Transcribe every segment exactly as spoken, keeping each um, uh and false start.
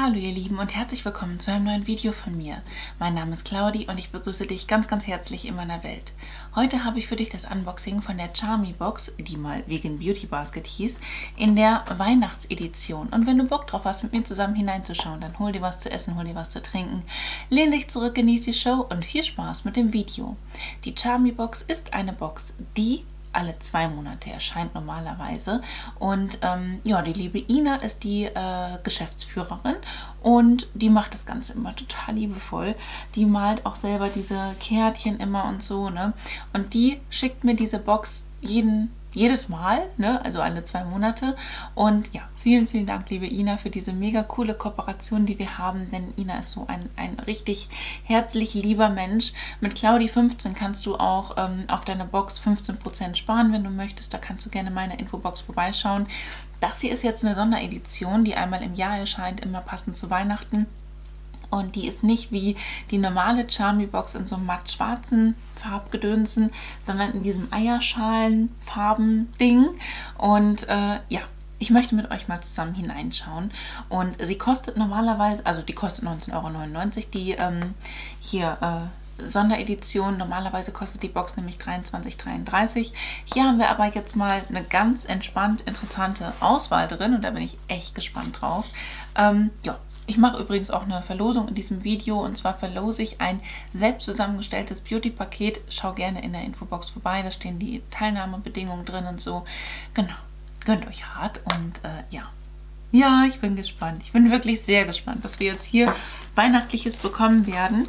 Hallo ihr Lieben und herzlich willkommen zu einem neuen Video von mir. Mein Name ist Claudi und ich begrüße dich ganz ganz herzlich in meiner Welt. Heute habe ich für dich das Unboxing von der Charmy Box, die mal Vegan Beauty Basket hieß, in der Weihnachtsedition. Und wenn du Bock drauf hast, mit mir zusammen hineinzuschauen, dann hol dir was zu essen, hol dir was zu trinken, lehn dich zurück, genieß die Show und viel Spaß mit dem Video. Die Charmy Box ist eine Box, die alle zwei Monate erscheint normalerweise. Und ähm, ja, die liebe Ina ist die äh, Geschäftsführerin und die macht das Ganze immer total liebevoll. Die malt auch selber diese Kärtchen immer und so, ne? Und die schickt mir diese Box jeden jedes Mal, ne? Also alle zwei Monate. Und ja, vielen, vielen Dank, liebe Ina, für diese mega coole Kooperation, die wir haben, denn Ina ist so ein, ein richtig herzlich lieber Mensch. Mit Claudi fünfzehn kannst du auch ähm, auf deine Box fünfzehn Prozent sparen, wenn du möchtest. Da kannst du gerne in meiner Infobox vorbeischauen. Das hier ist jetzt eine Sonderedition, die einmal im Jahr erscheint, immer passend zu Weihnachten. Und die ist nicht wie die normale Charmy Box in so einem matt schwarzen Farbgedönsen, sondern in diesem Eierschalenfarben-Ding. Und äh, ja, ich möchte mit euch mal zusammen hineinschauen. Und sie kostet normalerweise, also die kostet neunzehn Euro neunundneunzig, die ähm, hier äh, Sonderedition. Normalerweise kostet die Box nämlich dreiundzwanzig dreiunddreißig. Hier haben wir aber jetzt mal eine ganz entspannt interessante Auswahl drin und da bin ich echt gespannt drauf. Ähm, ja. Ich mache übrigens auch eine Verlosung in diesem Video und zwar verlose ich ein selbst zusammengestelltes Beauty-Paket. Schau gerne in der Infobox vorbei, da stehen die Teilnahmebedingungen drin und so. Genau, gönnt euch hart und äh, ja. Ja, ich bin gespannt. Ich bin wirklich sehr gespannt, was wir jetzt hier Weihnachtliches bekommen werden.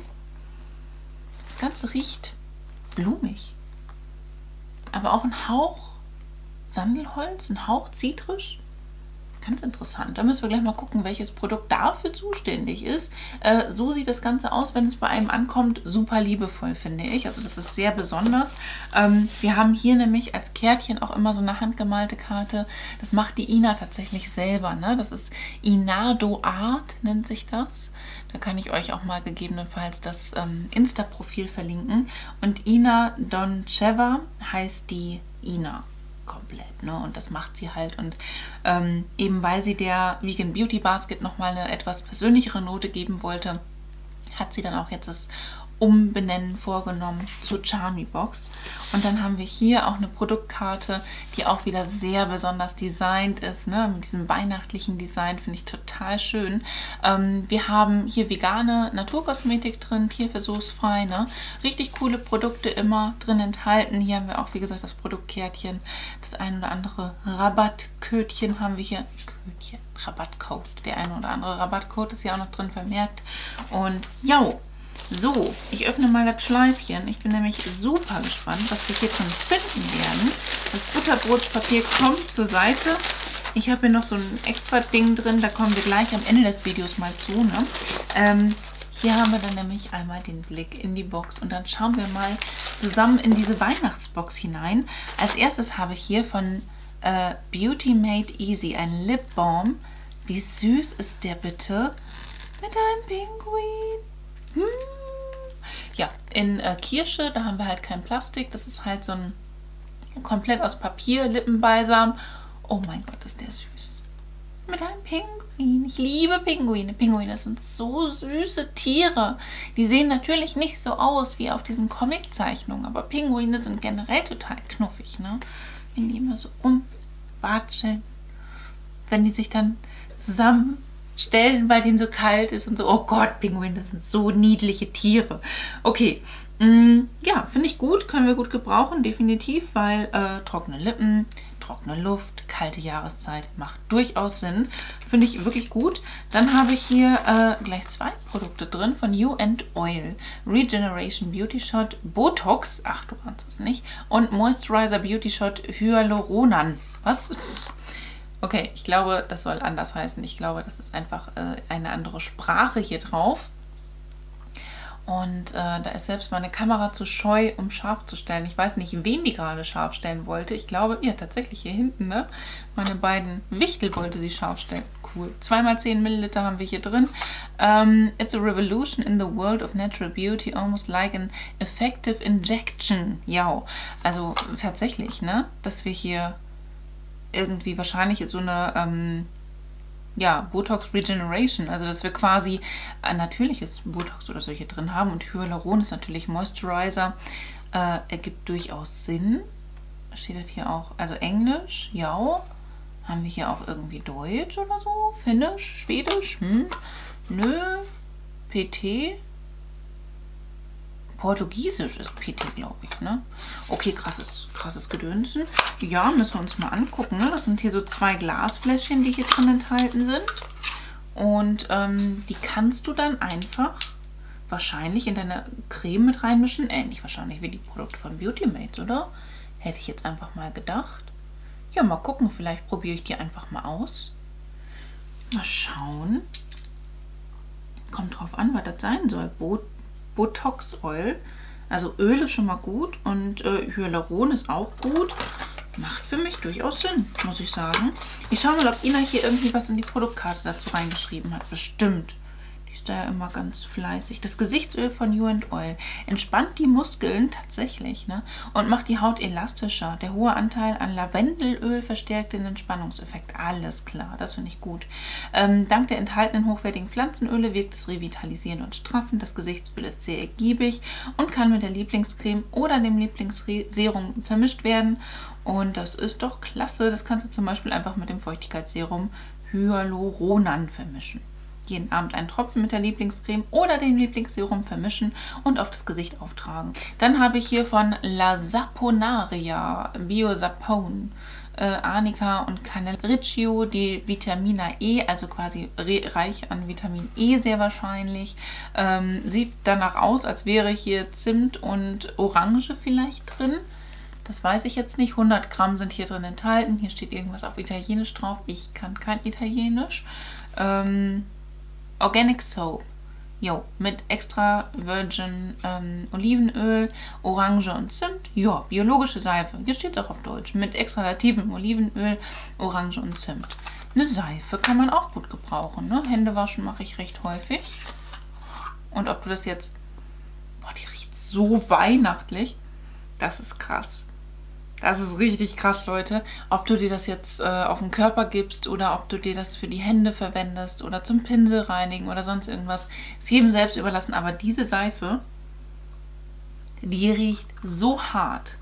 Das Ganze riecht blumig, aber auch ein Hauch Sandelholz, ein Hauch zitrisch. Ganz interessant. Da müssen wir gleich mal gucken, welches Produkt dafür zuständig ist. Äh, so sieht das Ganze aus, wenn es bei einem ankommt. Super liebevoll, finde ich. Also das ist sehr besonders. Ähm, wir haben hier nämlich als Kärtchen auch immer so eine handgemalte Karte. Das macht die Ina tatsächlich selber, ne? Das ist Inado Art, nennt sich das. Da kann ich euch auch mal gegebenenfalls das ähm, Insta-Profil verlinken. Und Ina Doncheva heißt die Ina komplett, ne? Und das macht sie halt. Und ähm, eben weil sie der Vegan Beauty Basket nochmal eine etwas persönlichere Note geben wollte, hat sie dann auch jetzt das Umbenennen vorgenommen zur Charmy Box. Und dann haben wir hier auch eine Produktkarte, die auch wieder sehr besonders designt ist, ne? Mit diesem weihnachtlichen Design, finde ich total schön. Ähm, wir haben hier vegane Naturkosmetik drin, tierversuchsfrei, ne? Richtig coole Produkte immer drin enthalten. Hier haben wir auch, wie gesagt, das Produktkärtchen, das ein oder andere Rabattkötchen haben wir hier. Kötchen, Rabattcode. Der eine oder andere Rabattcode ist ja auch noch drin vermerkt. Und ja, so, ich öffne mal das Schleifchen. Ich bin nämlich super gespannt, was wir hier drin finden werden. Das Butterbrotspapier kommt zur Seite. Ich habe hier noch so ein extra Ding drin, da kommen wir gleich am Ende des Videos mal zu, ne? Ähm, hier haben wir dann nämlich einmal den Blick in die Box und dann schauen wir mal zusammen in diese Weihnachtsbox hinein. Als erstes habe ich hier von äh, Beauty Made Easy ein Lip Balm. Wie süß ist der bitte? Mit einem Pinguin. Hm. Ja, in äh, Kirsche, da haben wir halt kein Plastik. Das ist halt so ein komplett aus Papier Lippenbalsam. Oh mein Gott, ist der süß. Mit einem Pinguin. Ich liebe Pinguine. Pinguine sind so süße Tiere. Die sehen natürlich nicht so aus wie auf diesen Comiczeichnungen, aber Pinguine sind generell total knuffig, ne? Wenn die immer so rumwatscheln. Wenn die sich dann zusammen stellen, weil denen so kalt ist und so. Oh Gott, Pinguine, das sind so niedliche Tiere. Okay, mm, ja, finde ich gut, können wir gut gebrauchen, definitiv, weil äh, trockene Lippen, trockene Luft, kalte Jahreszeit macht durchaus Sinn. Finde ich wirklich gut. Dann habe ich hier äh, gleich zwei Produkte drin von You and Oil. Regeneration Beauty Shot Botox, ach du ahnst es nicht, und Moisturizer Beauty Shot Hyaluronan. Was? Okay, ich glaube, das soll anders heißen. Ich glaube, das ist einfach äh, eine andere Sprache hier drauf. Und äh, da ist selbst meine Kamera zu scheu, um scharf zu stellen. Ich weiß nicht, wen die gerade scharf stellen wollte. Ich glaube, ja, tatsächlich hier hinten, ne? Meine beiden Wichtel wollte sie scharf stellen. Cool. zwei mal zehn Milliliter haben wir hier drin. Um, it's a revolution in the world of natural beauty, almost like an effective injection. Ja, also tatsächlich, ne? Dass wir hier irgendwie wahrscheinlich so eine ähm, ja, Botox Regeneration, also dass wir quasi ein natürliches Botox oder solche drin haben und Hyaluron ist natürlich Moisturizer, äh, ergibt durchaus Sinn. Steht das hier auch, also Englisch, ja, haben wir hier auch irgendwie Deutsch oder so, Finnisch, Schwedisch, hm, nö, P T, Portugiesisch ist P T, glaube ich, ne? Okay, krasses, krasses Gedönsen. Ja, müssen wir uns mal angucken, ne? Das sind hier so zwei Glasfläschchen, die hier drin enthalten sind. Und ähm, die kannst du dann einfach wahrscheinlich in deine Creme mit reinmischen. Ähnlich wahrscheinlich wie die Produkte von Beauty Mates, oder? Hätte ich jetzt einfach mal gedacht. Ja, mal gucken, vielleicht probiere ich die einfach mal aus. Mal schauen. Kommt drauf an, was das sein soll. Bot Botox Oil. Also Öl ist schon mal gut und äh, Hyaluron ist auch gut. Macht für mich durchaus Sinn, muss ich sagen. Ich schaue mal, ob Ina hier irgendwie was in die Produktkarte dazu reingeschrieben hat. Bestimmt. Die ist da ja immer ganz fleißig. Das Gesichtsöl von You and Oil entspannt die Muskeln tatsächlich, ne? Und macht die Haut elastischer. Der hohe Anteil an Lavendelöl verstärkt den Entspannungseffekt. Alles klar, das finde ich gut. Ähm, dank der enthaltenen hochwertigen Pflanzenöle wirkt es revitalisierend und straffend. Das Gesichtsöl ist sehr ergiebig und kann mit der Lieblingscreme oder dem Lieblingsserum vermischt werden. Und das ist doch klasse. Das kannst du zum Beispiel einfach mit dem Feuchtigkeitsserum Hyaluronan vermischen. Jeden Abend einen Tropfen mit der Lieblingscreme oder dem Lieblingsserum vermischen und auf das Gesicht auftragen. Dann habe ich hier von La Saponaria Biosapone, äh, Arnica und Cannaliccio die Vitamina E, also quasi reich an Vitamin E sehr wahrscheinlich. Ähm, sieht danach aus, als wäre hier Zimt und Orange vielleicht drin. Das weiß ich jetzt nicht. hundert Gramm sind hier drin enthalten. Hier steht irgendwas auf Italienisch drauf. Ich kann kein Italienisch. Ähm, Organic Soap. Jo, mit extra Virgin ähm, Olivenöl, Orange und Zimt. Ja, biologische Seife. Hier steht es auch auf Deutsch. Mit extralativem Olivenöl, Orange und Zimt. Eine Seife kann man auch gut gebrauchen. Ne? Hände waschen mache ich recht häufig. Und ob du das jetzt... Boah, die riecht so weihnachtlich. Das ist krass. Das ist richtig krass, Leute. Ob du dir das jetzt äh, auf den Körper gibst oder ob du dir das für die Hände verwendest oder zum Pinsel reinigen oder sonst irgendwas, ist jedem selbst überlassen. Aber diese Seife, die riecht so hart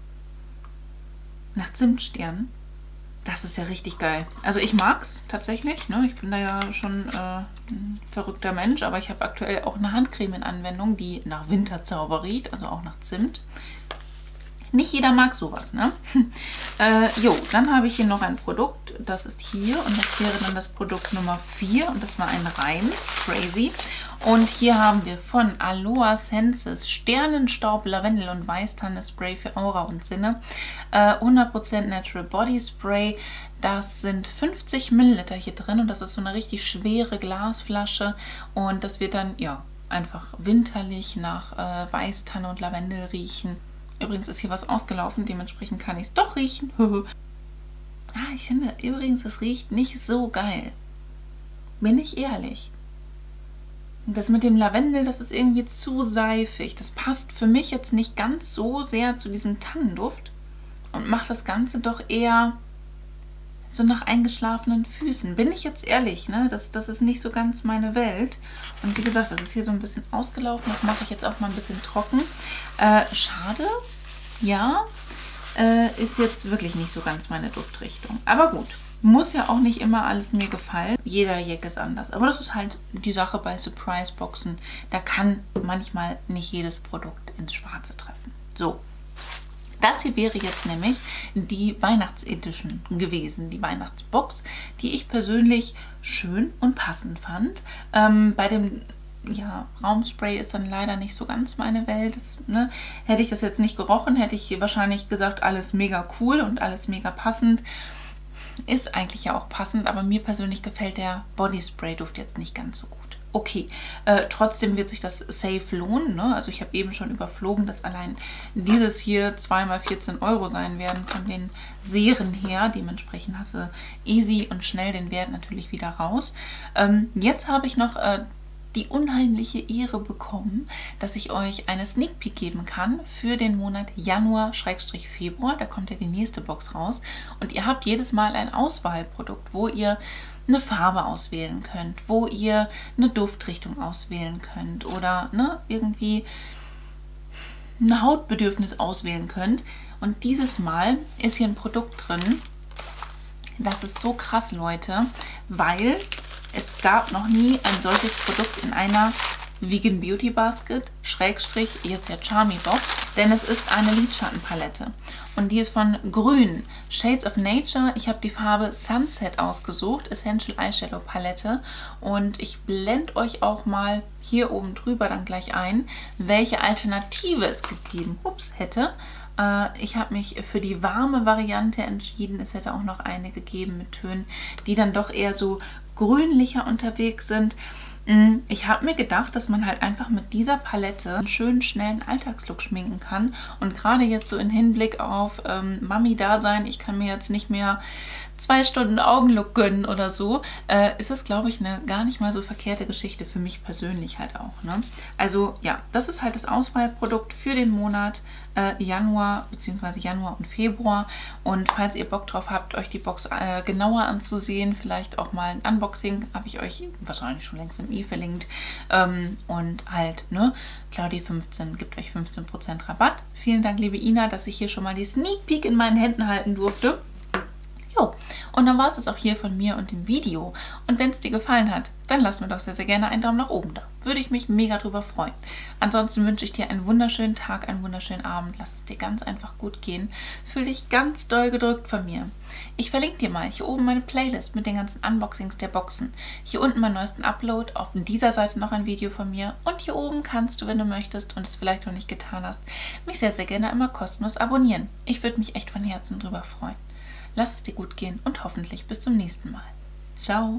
nach Zimtsternen. Das ist ja richtig geil. Also ich mag's tatsächlich. Ne? Ich bin da ja schon äh, ein verrückter Mensch, aber ich habe aktuell auch eine Handcreme in Anwendung, die nach Winterzauber riecht, also auch nach Zimt. Nicht jeder mag sowas, ne? äh, jo, dann habe ich hier noch ein Produkt, das ist hier und das wäre dann das Produkt Nummer vier und das war ein Reim, crazy. Und hier haben wir von Aloha Senses Sternenstaub, Lavendel und Weißtanne Spray für Aura und Sinne. Äh, hundert Prozent Natural Body Spray, das sind fünfzig Milliliter hier drin und das ist so eine richtig schwere Glasflasche und das wird dann, ja, einfach winterlich nach äh, Weißtanne und Lavendel riechen. Übrigens ist hier was ausgelaufen, dementsprechend kann ich es doch riechen. Ah, ich finde übrigens, es riecht nicht so geil. Bin ich ehrlich. Das mit dem Lavendel, das ist irgendwie zu seifig. Das passt für mich jetzt nicht ganz so sehr zu diesem Tannenduft und macht das Ganze doch eher so nach eingeschlafenen Füßen. Bin ich jetzt ehrlich, ne? Das, das ist nicht so ganz meine Welt. Und wie gesagt, das ist hier so ein bisschen ausgelaufen. Das mache ich jetzt auch mal ein bisschen trocken. Äh, schade, ja, äh, ist jetzt wirklich nicht so ganz meine Duftrichtung. Aber gut, muss ja auch nicht immer alles mir gefallen. Jeder Jack ist anders. Aber das ist halt die Sache bei Surprise-Boxen. Da kann manchmal nicht jedes Produkt ins Schwarze treffen. So. Das hier wäre jetzt nämlich die Weihnachtsedition gewesen, die Weihnachtsbox, die ich persönlich schön und passend fand. Ähm, bei dem ja, Raumspray ist dann leider nicht so ganz meine Welt. Das, ne, hätte ich das jetzt nicht gerochen, hätte ich wahrscheinlich gesagt, alles mega cool und alles mega passend. Ist eigentlich ja auch passend, aber mir persönlich gefällt der Bodyspray-Duft jetzt nicht ganz so gut. Okay, äh, trotzdem wird sich das safe lohnen. Ne? Also ich habe eben schon überflogen, dass allein dieses hier zweimal vierzehn Euro sein werden von den Serien her. Dementsprechend hast du easy und schnell den Wert natürlich wieder raus. Ähm, jetzt habe ich noch äh, die unheimliche Ehre bekommen, dass ich euch eine Sneak Peek geben kann für den Monat Januar-Februar. Da kommt ja die nächste Box raus. Und ihr habt jedes Mal ein Auswahlprodukt, wo ihr eine Farbe auswählen könnt, wo ihr eine Duftrichtung auswählen könnt oder ne, irgendwie ein Hautbedürfnis auswählen könnt. Und dieses Mal ist hier ein Produkt drin. Das ist so krass, Leute, weil es gab noch nie ein solches Produkt in einer Vegan Beauty Basket, Schrägstrich, jetzt ja Charmy Box, denn es ist eine Lidschattenpalette und die ist von Grün, Shades of Nature. Ich habe die Farbe Sunset ausgesucht, Essential Eyeshadow Palette, und ich blende euch auch mal hier oben drüber dann gleich ein, welche Alternative es gegeben ups, hätte. Äh, ich habe mich für die warme Variante entschieden. Es hätte auch noch eine gegeben mit Tönen, die dann doch eher so grünlicher unterwegs sind. Ich habe mir gedacht, dass man halt einfach mit dieser Palette einen schönen, schnellen Alltagslook schminken kann. Und gerade jetzt so im Hinblick auf ähm, Mami-Dasein, ich kann mir jetzt nicht mehr zwei Stunden Augenlook gönnen oder so, äh, ist das, glaube ich, eine gar nicht mal so verkehrte Geschichte für mich persönlich halt auch. Ne? Also ja, das ist halt das Auswahlprodukt für den Monat äh, Januar bzw. Januar und Februar. Und falls ihr Bock drauf habt, euch die Box äh, genauer anzusehen, vielleicht auch mal ein Unboxing, habe ich euch wahrscheinlich schon längst im i verlinkt. Ähm, und halt, ne, Claudi fünfzehn gibt euch fünfzehn Prozent Rabatt. Vielen Dank, liebe Ina, dass ich hier schon mal die Sneak Peek in meinen Händen halten durfte. Jo, und dann war es das auch hier von mir und dem Video. Und wenn es dir gefallen hat, dann lass mir doch sehr, sehr gerne einen Daumen nach oben da. Würde ich mich mega drüber freuen. Ansonsten wünsche ich dir einen wunderschönen Tag, einen wunderschönen Abend. Lass es dir ganz einfach gut gehen. Fühl dich ganz doll gedrückt von mir. Ich verlinke dir mal hier oben meine Playlist mit den ganzen Unboxings der Boxen. Hier unten meinen neuesten Upload, auf dieser Seite noch ein Video von mir. Und hier oben kannst du, wenn du möchtest und es vielleicht noch nicht getan hast, mich sehr, sehr gerne immer kostenlos abonnieren. Ich würde mich echt von Herzen drüber freuen. Lass es dir gut gehen und hoffentlich bis zum nächsten Mal. Ciao!